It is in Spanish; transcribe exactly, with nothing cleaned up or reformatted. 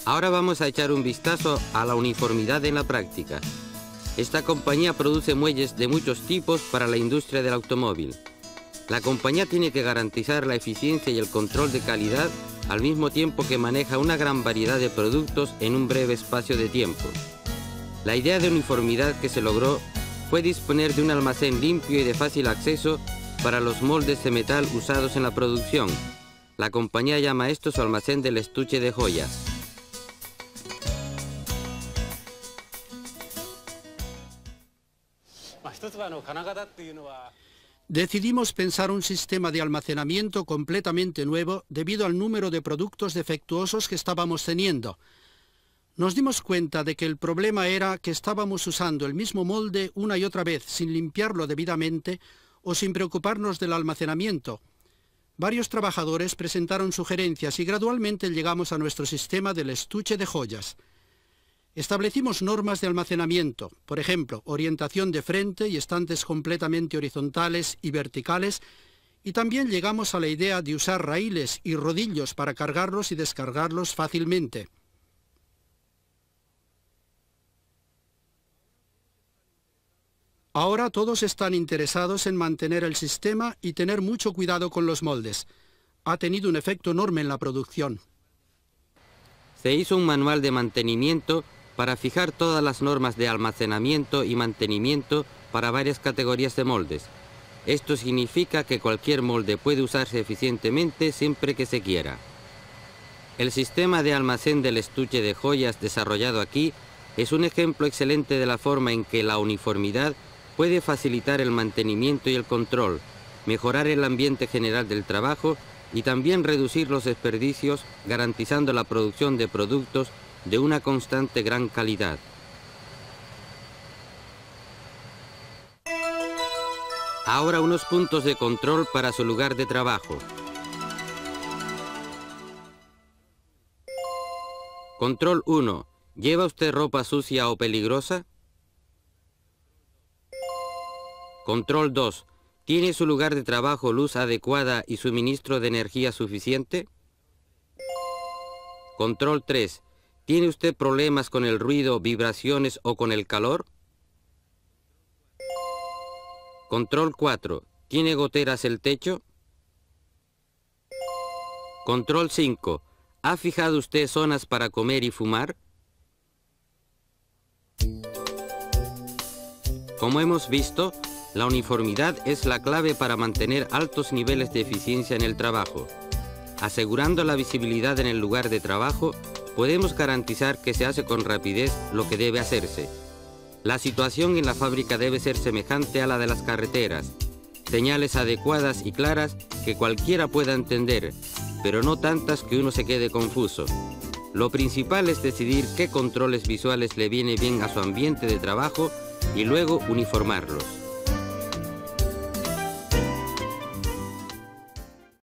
Ahora vamos a echar un vistazo a la uniformidad en la práctica. Esta compañía produce muelles de muchos tipos para la industria del automóvil. La compañía tiene que garantizar la eficiencia y el control de calidad al mismo tiempo que maneja una gran variedad de productos en un breve espacio de tiempo. La idea de uniformidad que se logró fue disponer de un almacén limpio y de fácil acceso para los moldes de metal usados en la producción. La compañía llama esto su almacén del estuche de joyas. Decidimos pensar un sistema de almacenamiento completamente nuevo debido al número de productos defectuosos que estábamos teniendo. Nos dimos cuenta de que el problema era que estábamos usando el mismo molde una y otra vez sin limpiarlo debidamente o sin preocuparnos del almacenamiento. Varios trabajadores presentaron sugerencias y gradualmente llegamos a nuestro sistema del estuche de joyas. Establecimos normas de almacenamiento, por ejemplo, orientación de frente y estantes completamente horizontales y verticales, y también llegamos a la idea de usar raíles y rodillos para cargarlos y descargarlos fácilmente. Ahora todos están interesados en mantener el sistema y tener mucho cuidado con los moldes. Ha tenido un efecto enorme en la producción. Se hizo un manual de mantenimiento para fijar todas las normas de almacenamiento y mantenimiento para varias categorías de moldes. Esto significa que cualquier molde puede usarse eficientemente siempre que se quiera. El sistema de almacén del estuche de joyas desarrollado aquí es un ejemplo excelente de la forma en que la uniformidad puede facilitar el mantenimiento y el control, mejorar el ambiente general del trabajo y también reducir los desperdicios, garantizando la producción de productos de una constante gran calidad. Ahora unos puntos de control para su lugar de trabajo. Control uno. ¿Lleva usted ropa sucia o peligrosa? Control dos. ¿Tiene su lugar de trabajo luz adecuada y suministro de energía suficiente? Control tres. ¿Tiene usted problemas con el ruido, vibraciones o con el calor? Control cuatro. ¿Tiene goteras el techo? Control cinco. ¿Ha fijado usted zonas para comer y fumar? Como hemos visto, la uniformidad es la clave para mantener altos niveles de eficiencia en el trabajo. Asegurando la visibilidad en el lugar de trabajo, podemos garantizar que se hace con rapidez lo que debe hacerse. La situación en la fábrica debe ser semejante a la de las carreteras. Señales adecuadas y claras que cualquiera pueda entender, pero no tantas que uno se quede confuso. Lo principal es decidir qué controles visuales le viene bien a su ambiente de trabajo y luego uniformarlos.